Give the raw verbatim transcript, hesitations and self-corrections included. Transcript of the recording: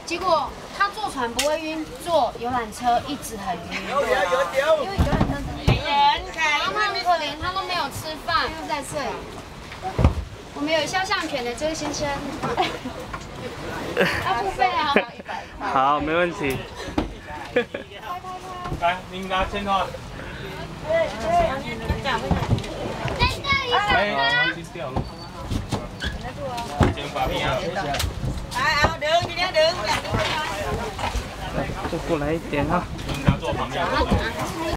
结果他坐船不会晕，坐游览车一直很晕。 有有有有。 因为游览车真的人看，然后他很可怜，他都没有吃饭，又在睡。我们有肖像权的这位先生，要付费啊。 好，没问题。 来，您拿签到。 再带一哎， 下已经掉了。先把面啊。 就过来一点啊。 您拿坐旁边。